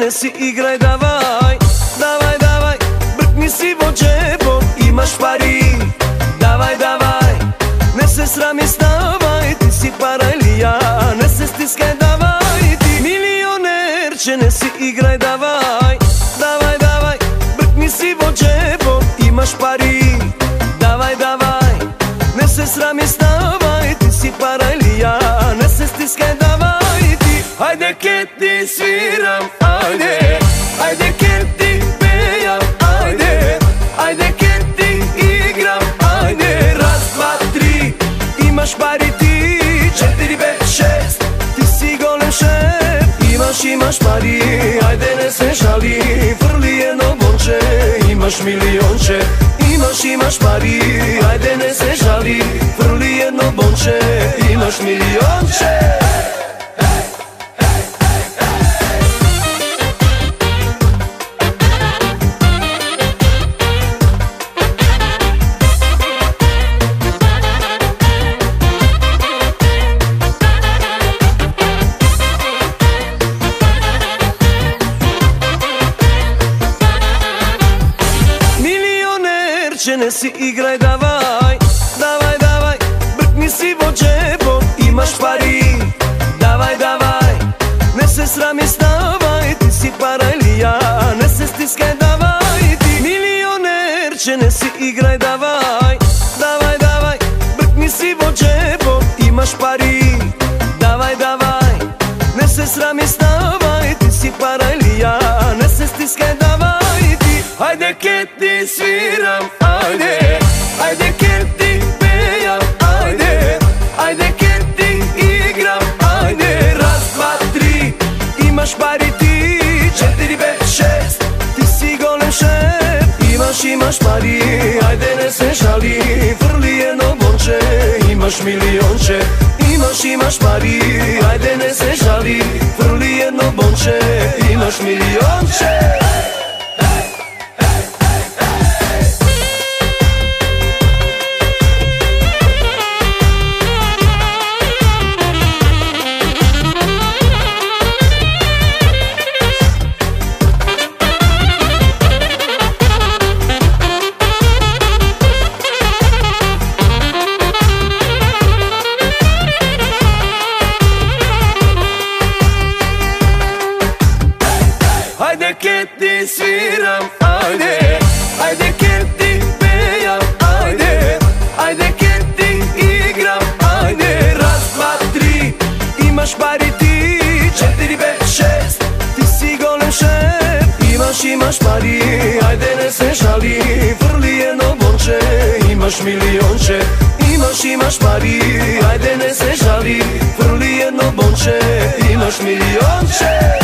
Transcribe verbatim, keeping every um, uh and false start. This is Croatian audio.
ne si igraj, davaj, davaj, davaj, brkni si vo džepom, imaš pari. Davaj, davaj, ne se srami, stavaj, ti si parajlija, ne se stiskaj, davaj, ti milionerče, ne si igraj, davaj, davaj, davaj, brkni si vo džepom, imaš pari. Davaj, davaj, ne se srami, stavaj, ti si parajlija, ne se stiskaj, davaj, ti. Hajde ke ti sviram, ajde, ajde ke ti pejam, ajde, ajde ke ti igram, ajde. Raz, dva, tri, imaš pari ti, četiri, pet, šest, ti si golem šef. Imaš, imaš pari, ajde ne se žali, vrli jedno bonče, imaš milionče. Imaš, imaš pari, ajde ne se žali, vrli jedno bonče, imaš milionče. Ne si igraj, davaj, davaj, davaj, brkni si vo džepom, imaš pari. Davaj, davaj, ne se srami, stavaj, ti si parajlija, ne se stiskaj, davaj, ti milionerče, ne si igraj, davaj, davaj, davaj, brkni si vo džepom, imaš pari. Davaj, davaj, ne se srami, stavaj, ti si parajlija, ne se stiskaj, davaj, ti. Hajde ke ti sviram, ajde, ajde ke ti pejam, ajde, ajde ke ti igram, ajde. Raz, dva, tri, imaš pari ti, četiri, pet, šest, ti si golem šef. Imaš, imaš pari, ajde ne se žali, vrli jedno bonče, imaš milionče. Imaš, imaš pari, ajde ne se žali, vrli jedno bonče, imaš milionče. Ajde ke ti sviram, ajde, ajde ke ti pejam, ajde, ajde ke ti igram, ajde. Raz, dva, tri, imaš pari ti, četiri, pet, šest, ti si golem šef. Imaš, imaš pari, ajde ne se žali, vrli jedno bonče, imaš milionče. Imaš, imaš pari, ajde ne se žali, vrli jedno bonče, imaš milionče.